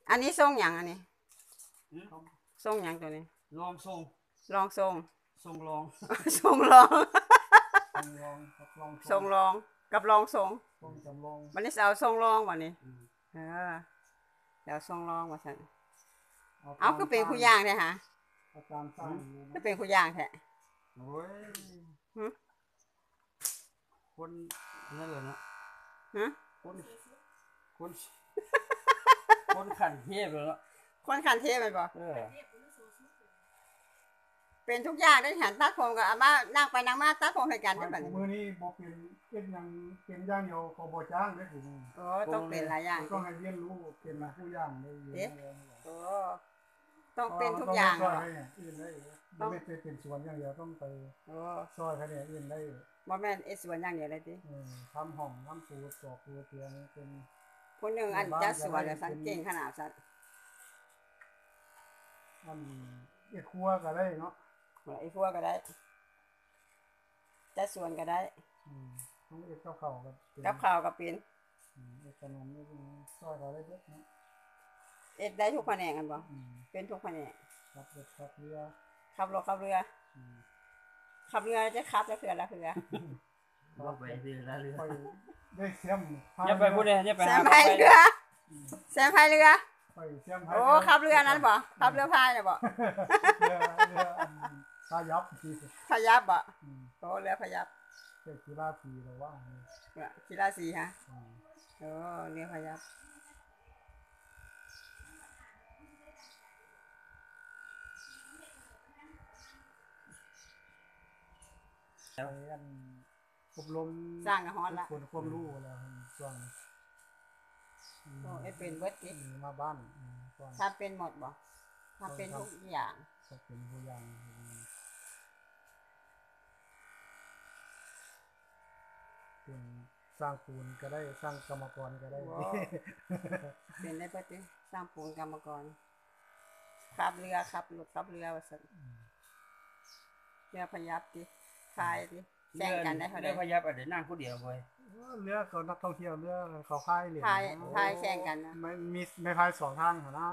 อันนี้ทรงอย่างอันนี้ทรงอย่างตัวนี้ลองทรงลองทรงทรงลองทรงลองทรงลองกับลองทรงวันนี้เอาทรงลองวันนี้เดี๋ยวทรงลองว่าฉันเอาก็เป็นผู้ย่างเนี่ยฮะก็เป็นผู้ย่างแท้โอ้ยคนนั่นเลยเนาะคนขันเทพเลยเนาะคนขันเทพไปบ่เป็นทุกอย่างได้หันตัดผมกับอาม่านั่งไปนั่งมาตัดผมให้กันได้แบบนี้มือนี้บ่เป็นอย่างเป็นย่างเดียวเขาบ่จ้างได้ถึงต้องเป็นหลายอย่างต้องให้เรียนรู้เป็นผู้ย่างได้ต้องเป็นทุกอย่างต้องไม่เป็นสวนอย่างเดียวต้องไปซอยเขาเนี่ยอื่นได้บ่แม่นสวนอย่างเดียวเลยติทำห้องทำปูตอกปูเตียงเป็นผู้หนึ่งอันจะสวนสันเก่งขนาดสันมันครัวก็ได้เนาะครัวก็ได้จะสวนก็ได้ต้องกับข้าวก็เป็นขนมซอยก็ได้เบิดเนาะได้ทุกแผนกกันบ่เป็นทุกแผนกขับเรือขับรถขับเรือจะขับแล้วเรือละเรือบ่ไปเรือละเรือได้เสียมอย่าไปพูดเลยอย่าไปแซมพายเรือแซมพายเรือโอ้ขับเรือนั้นบ่ขับเรือพายน่ะบ่พายับบ่โอ้เรือพยับกีฬาสีหรือว่ากีฬาสีฮะโอ้เรือพยับแล้วอบรมสร้างฮอดละคนความรู้แล้วช่วงเป็นเบิดติมาบ้านถ้าเป็นหมดบ่ถ้าเป็นทุกอย่างเป็นทุกอย่างเป็นสร้างปูนก็ได้สร้างกรรมกรก็ได้เป็นได้เบิดติสร้างปูนกรรมกรขับเรือขับรถขับเรือว่าซั่นเรือพยับติพายติแข่งกันได้เท่าใดเรือพยับอาจจะนั่งผู้เดียวบ่เรือเขานักท่องเที่ยวเรือเขาพายเหรียญพายแข่งกันนะไม่พายสองทางนะ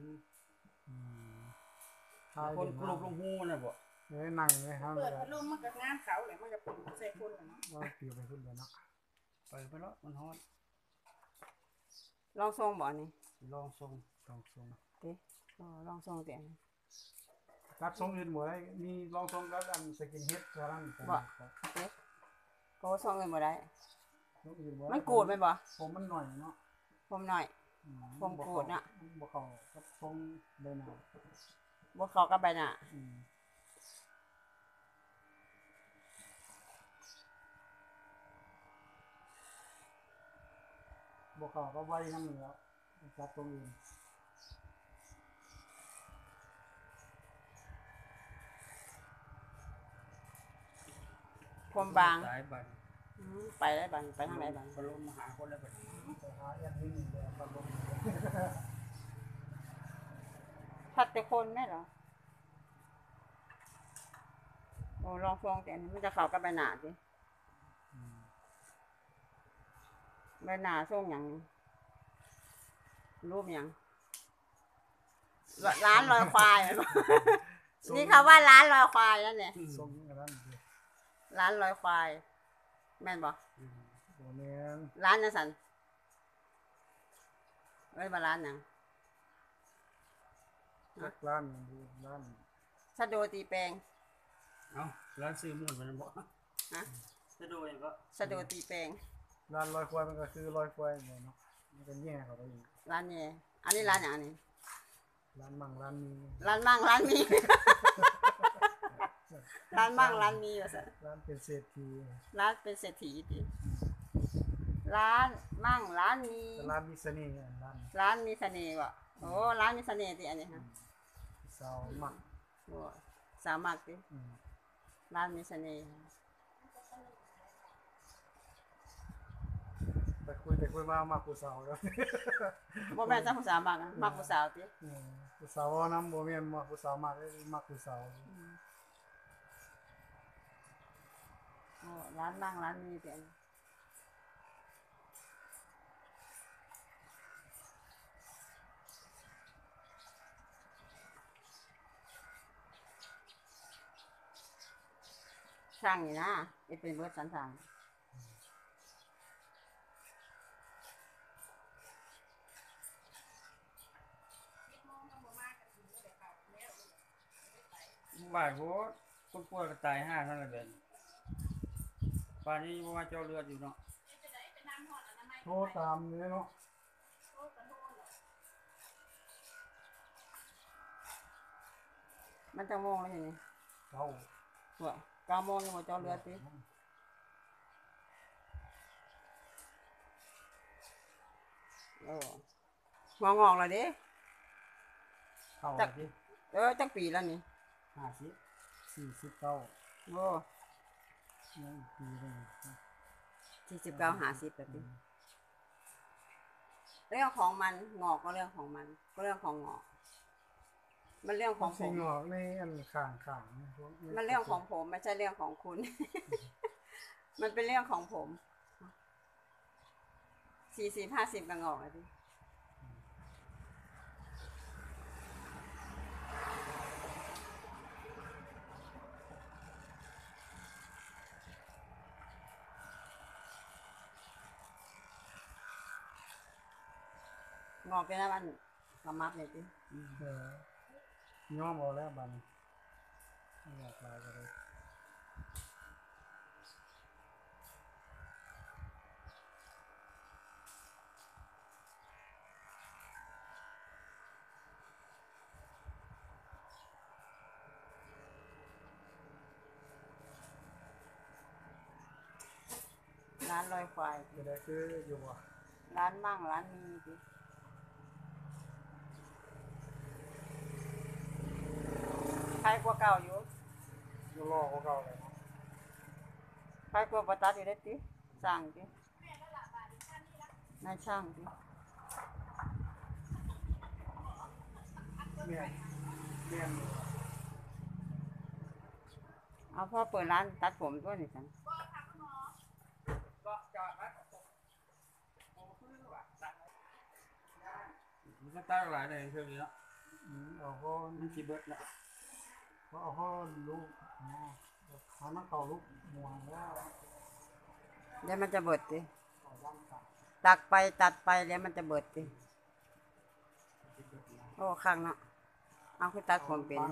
คนกลุ่มลงหูน่ะบ่นั่งเลยครับเปิดพัดลมมันก็งามเขาเลยมันก็ปุ่นใส่คนเนาะปิวไปขึ้นเลยเนาะไปแล้วมันฮอดลองทรงบ่นี่ลองทรงติลองทรงติตัดทรงอื่นบ่ได้มีลองทรงกับอันสกินเฮดเท่านั้นบ่ก็ทรงอื่นบ่ได้มันกูดแม่นบ่ผมมันหน่อยเนาะผมหน่อยผมกูดน่ะบ่เข้ากับทรงใบหน้าบ่เข้ากับใบหน้าบ่เข้ากับใบนำแล้วตัดตรงอื่นผมบางไปได้บางไปทางไหนบางก็ลงมาหาคนแล้วไปหาอย่างนี้แบบลงพัดแต่คนแม่เหรอโอ้ลองฟองแต่อันนี้มันจะเข้ากับใบหน้าสิใบหน้าทรงหยังรูปหยังร้านลอยควายนี่เขาว่าร้านลอยควายนั่นเนี่ยร้านลอยควายแม่นบ่ร้านนั่นสันมาร้านหยังร้านชะโดตีแปลงร้านซื้อหมดมันบ่ชะโดอย่างก็ชะโดตีแปลงร้านลอยควายมันก็คือลอยควายเนาะมันเป็นแย่เขาไปอีกร้านแย่อันนี้ร้านหยังอันนี้ร้านมั่งร้านมีร้านมั่งร้านมีร้านมั่งร้านมีว่าซั่นร้านเป็นเศรษฐีร้านเป็นเศรษฐีติร้านมั่งร้านมีร้านมีเสน่ห์ร้านมีเสน่ห์บ่โอ้ร้านมีเสน่ห์ติอันนี้ฮะสาวมักโอ้สาวมักติร้านมีเสน่ห์ไปคุยมาผู้สาวแล้วบ่แม่นจังผู้สาวมักมักผู้สาวติผู้สาวนำบ่แม่นมักผู้สาวมักผู้สาวโอ้ร้านมั่งร้านมีติสร้างนี่นะเป็นเบิดสันสร้างบ่ายโหคนป่วยก็ตาย5เท่านั้นแหละป่านนี้บ่มาเจ้าเลือดอยู่เนาะโทรตามนี้เนาะมันจะโมงแล้วนี่เราว่า9 โมงยังบ่เจาะเลือดติงอกแล้วเด้เข้าแล้วสิจักปีแล้วนี่ 50 49 โอ้ยังอีกปีหนึง 49 50แบบนี้เรื่องของมันงอกก็เรื่องของมันก็เรื่องของงอกมันเรื่องของผสิ่งมหงอกในอันข้างๆมันเรื่องของผมไม่ใช่เรื่องของคุณ มันเป็นเรื่องของผม40-50ก็งอกแล้วดิงอกไปแล้วมันกระมับเลยดิย่อมเอาแล้วบัดนไม่อยากลายก็เลยร้านลอยควายจะได้คืออยู่อ่ะร้านมั่งร้านมีดิใครกว่าเก่าอยู่อยู่รอเขาเก่าเลยเนาะใครกว่าประตัดอยู่ได้ติสั่งดินายช่างดิเมียนเมียนเอาพ่อเปิดร้านตัดผมด้วยนี่จังมันก็ตายหลายในเรื่องนี้เนาะเอาข้อมันสิเบิดละเอาข้อลูกหานักเก่าลูกหมวงแล้วเดี๋ยวมันจะเบิดดิเอาด้านขาตักไปตัดไปแล้วมันจะเบิดดิโอ้ข้างเนาะเอาคือตัดผมเป็น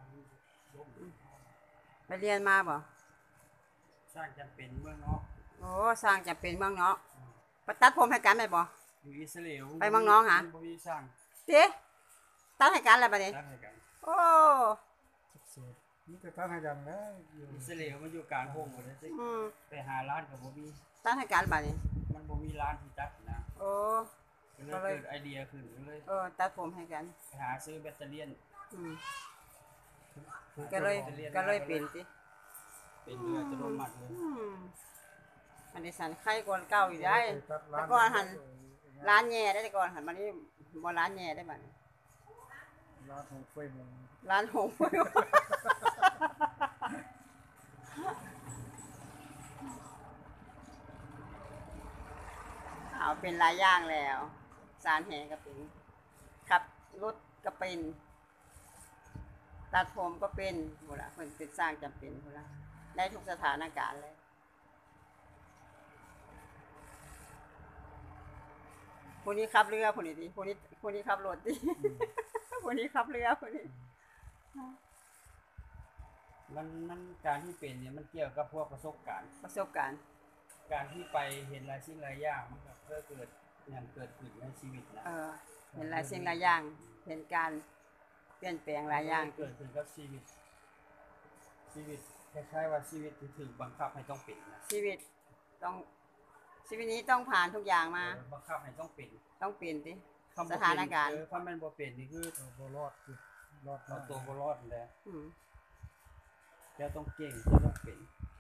ไปเรียนมาบ่สร้างจำเป็นเมืองนอกโอ้สร้างจะเป็นเมืองเนาะไปตัดผมให้กันได้บ่อยู่อิสราเอลไปเมืองน้องหาบ่มีสร้างติตัดให้กันแล้วบัดนี้สร้างให้กันโอ้เสียนี่จะตั้งให้ยันแล้วอยู่อิสราเอลมันอยู่กลางโค้งหมดเลยสิ ไปหาร้านก็บ่มีตัดให้กันบัดนี้มันบ่มีร้านที่ตัดนะโอ้ก็เลยเกิดไอเดียขึ้นก็เลยตัดผมให้กันไปหาซื้อแบตเตอรี่ยนอืมก็เลยเป็นติเป็นเรืออัตโนมัติเลยอันนี้สันไข่ก่อนเก่าอยู่ได้แต่ก่อนหันร้านแย่ได้แต่ก่อนหันมานี่บ่ร้านแย่ได้บัดนี้ร้านของเฟ้ยมึงร้านหงส์เอาเป็นหลายอย่างแล้วสารแหก็เป็นขับรถก็เป็นตัดผมก็เป็นพุ่นล่ะเพิ่นเป็นสร้างจำเป็นพุ่นล่ะได้ทุกสถานการณ์เลยผู้นี้ขับเรือผู้นี้ดิผู้นี้ขับรถดิผู้นี้ขับเรือผู้นี้มันการที่เป็นเนี่ยมันเกี่ยวกับพวกประสบการณ์ประสบการณ์การที่ไปเห็นหลายสิ่งหลายอย่างมันก็เกิดอย่างเกิดขึ้นในชีวิตนะเห็นหลายสิ่งหลายอย่างเห็นการเปลี่ยนแปลงหลายอย่างเกิดขึ้นกับชีวิตคล้ายๆว่าชีวิตที่ถูกบังคับให้ต้องเป็นนะชีวิตนี้ต้องผ่านทุกอย่างมาบังคับให้ต้องเป็นต้องเปลี่ยนติคำสถานการณ์ถ้ามันบ่เป็นนี่คือตัวรอดสิรอดเอาตัวบ่รอดแล้วอืมแกต้องเก่งแกต้องเป็น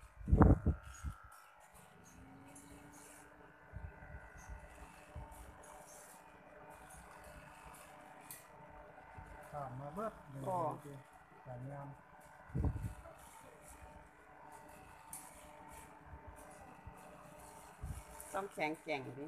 ตามมาเบิดเลยการงานต้องแข็งแกร่งดิ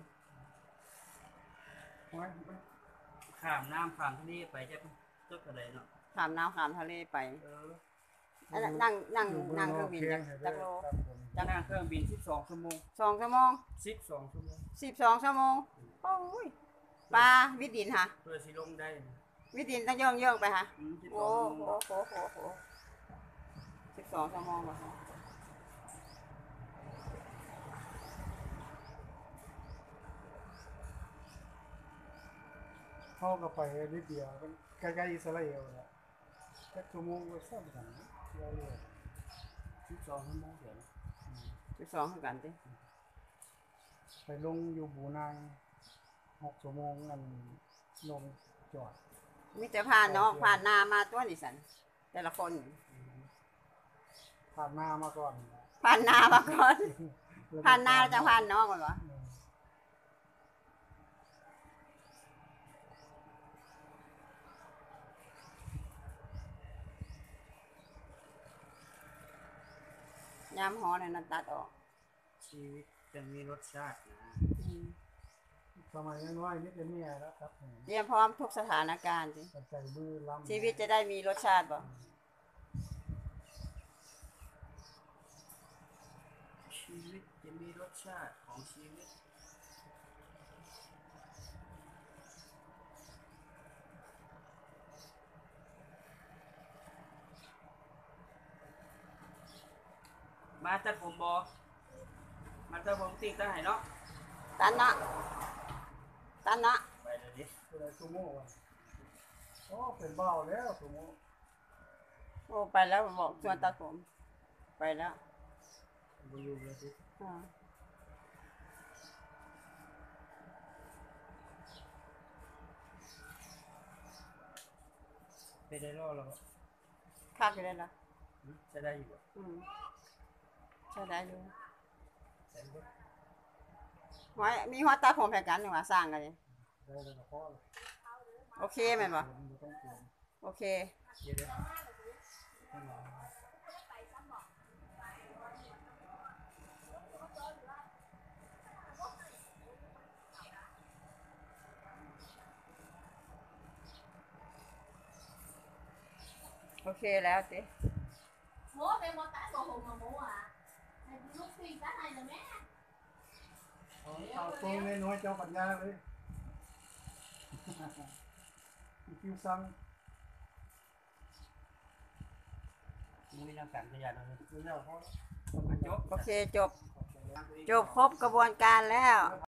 ข้ามน้ำข้ามทะเลไปจะจบอะไรเนาะข้ามน้ำข้ามทะเลไปอันนั้นนั่งเครื่องบินจากโลครับผมจากนั่งเครื่องบิน12 ชั่วโมง 2 ชั่วโมง 12 ชั่วโมง 12 ชั่วโมงโอ้ยปลาวิดินค่ะเพื่อสิลงได้วิดินต้องย่องไปค่ะ 12 โอ้ชั่วโมงโห12 ชั่วโมงบ่ค่ะเข้ากับไปนิดเดียวมันใกล้ๆอิสราเอลแหละแค่ชั่วโมงก็สั้นกันเรื่อย 12 ชั่วโมงเดี๋ยวนะ 12คือกันติๆไปลงอยู่บูนาง6 ชั่วโมงอันลงจอดมีแต่ผ่านเนาะผ่านนามาตัวนี่สันแต่ละคนผ่านหน้ามาก่อนผ่านนามาก่อนผ่านนาแล้วจะผ่านน้องก่อนเหรอ ยามหอเนี่ยนั่นตัดออกชีวิตจะมีรสชาตินะสมัยน้อยๆนี่จะมีอะไรแล้วครับเตรียมพร้อมทุกสถานการณ์สิใจมือล้ำชีวิตจะได้มีรสชาติบ่ชีวิตจะมีรสชาติของชีวิตมาตัดผมบอมาตัดผมตีตั้งไหนเนาะตันเนาะตันเนาะไปเลยดิอะไรชั่วโมงวะโอ้เป็นเบาแล้วชั่วโมงโอ้ไปแล้วบอกชวนตัดผมไปแล้วบอยู่เลยสิอ่าไปได้รอดแล้วคักอยู่ได้ละจะได้อยู่ใช่ได้อยู่แต่ก็หอยมีหัวตาผมแผ่กันนี่ว่าสร้างกันนี่ได้แล้วก็พอเลยโอเคแม่นบ่ผมไม่ต้องเปลี่ยนโอเคเดี๋ยวโอเคแล้วสิ Bố em mua tải bộ hùng mà bố à. Này lúc phi tải này là mẹ. เอาตรงในน้อยเจ้าปัญญาเลยคิวซังมุ้ยน้ำกันขยันเลยเดี๋ยวเขาจบโอเคจบครบกระบวนการแล้ว